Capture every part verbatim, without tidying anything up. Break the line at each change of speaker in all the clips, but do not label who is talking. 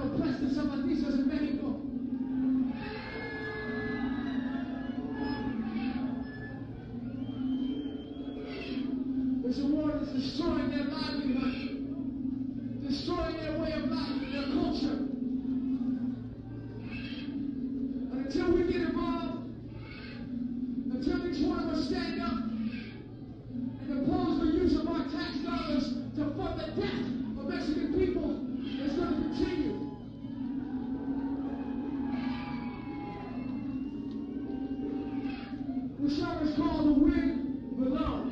los prestes zapatillas en México. This war is destroying their livelihood, destroying their way of life and their culture. And until we get involved, until each one of us stand up and oppose the use of our tax dollars to fund the death of Mexican people, it's going to continue. The show is called The Wind Below.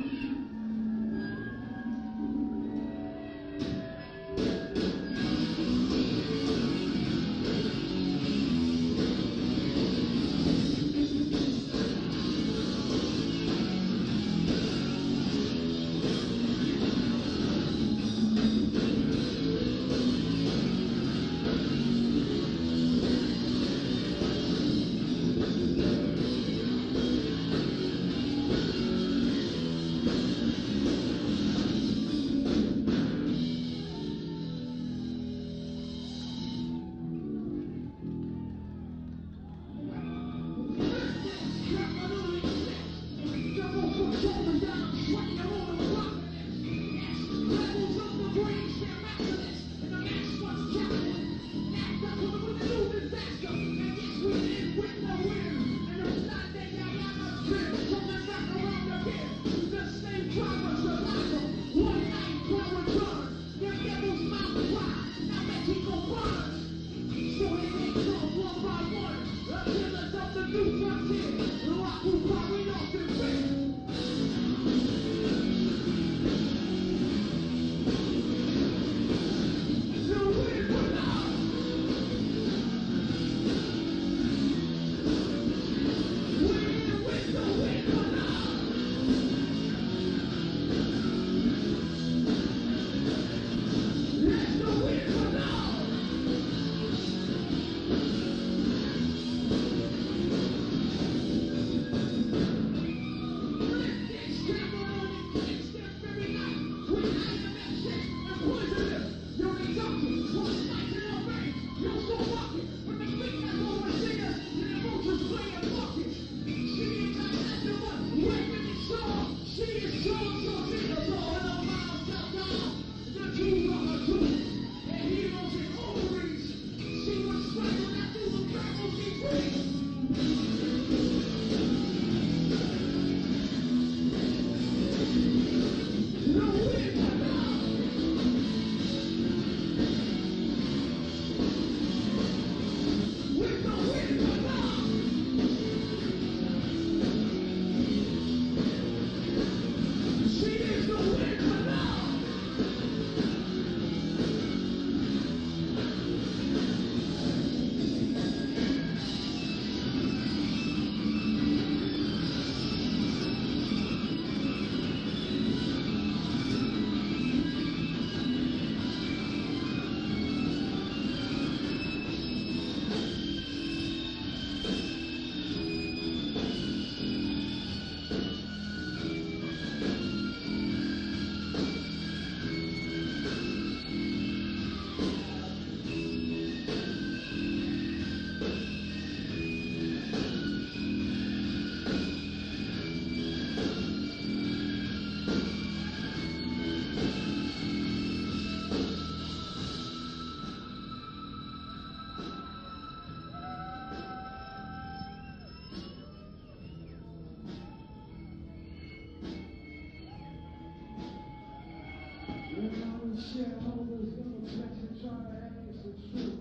Shareholders gonna flex and try to ask the truth.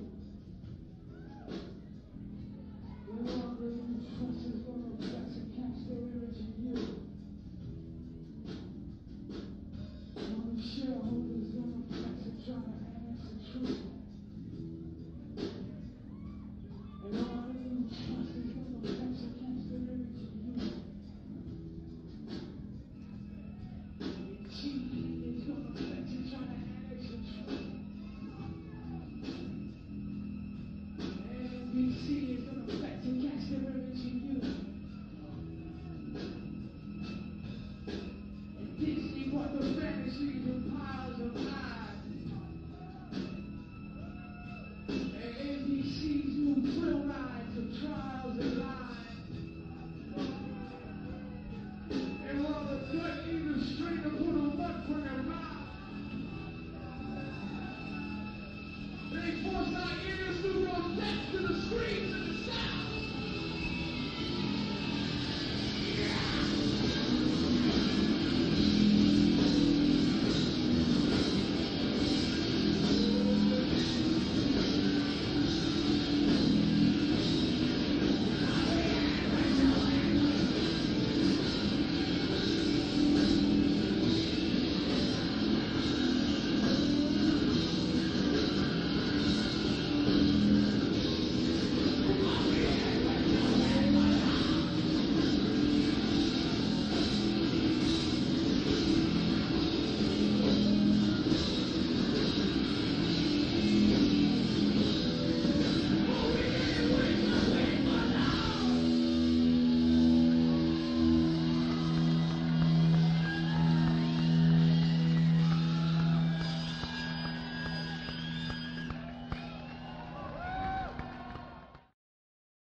The longer you trust is gonna flex and catch their image in you. All the shareholders gonna flex and try to ask the truth. And all you trust is gonna flex and catch their image in you. The cheat is gonna flex and try to ask the truth. N B C is gonna flex and catch their image in you. And Disney brought the fantasies and piles of lies. seas through thrill lines of trials and lies. And while the gut eaters strain to put a mud from their mouth, they force our ears through those depths to the screams and the sounds.